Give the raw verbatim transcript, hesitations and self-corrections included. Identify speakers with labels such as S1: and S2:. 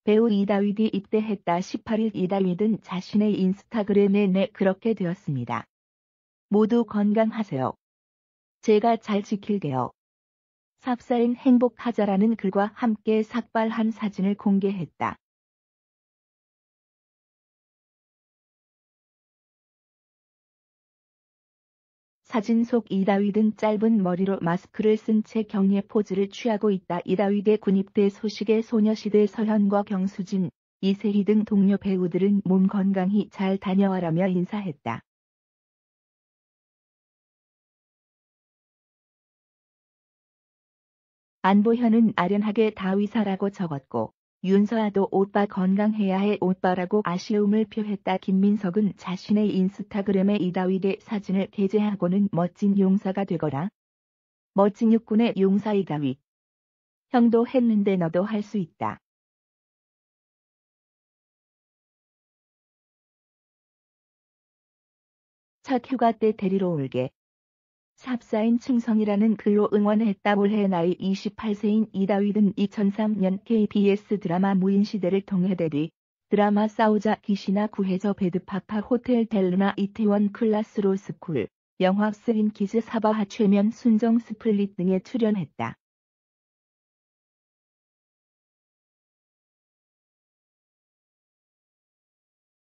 S1: 배우 이다윗이 입대했다. 십팔 일 이다윗은 자신의 인스타그램에 네 그렇게 되었습니다. 모두 건강하세요. 제가 잘 지킬게요. 삽사인 행복하자라는 글과 함께 삭발한 사진을 공개했다. 사진 속 이다윗은 짧은 머리로 마스크를 쓴 채 격려 포즈를 취하고 있다. 이다윗의 군입대 소식에 소녀시대 서현과 경수진, 이세희 등 동료 배우들은 몸 건강히 잘 다녀와라며 인사했다. 안보현은 아련하게 다위사라고 적었고, 윤서아도 오빠 건강해야 해 오빠라고 아쉬움을 표했다. 김민석은 자신의 인스타그램에 이다윗의 사진을 게재하고는 멋진 용사가 되거라. 멋진 육군의 용사 이다윗. 형도 했는데 너도 할 수 있다. 첫 휴가 때 데리러 올게. 삽사인 충성이라는 글로 응원했다. 올해 나이 이십팔 세인 이다윗은 이천삼 년 케이비에스 드라마 무인시대를 통해 데뷔, 드라마 싸우자 귀신아 구해줘 배드파파 호텔 델루나 이태원 클라스로 스쿨, 영화 쓰린 키즈 사바하 최면 순정 스플릿 등에 출연했다.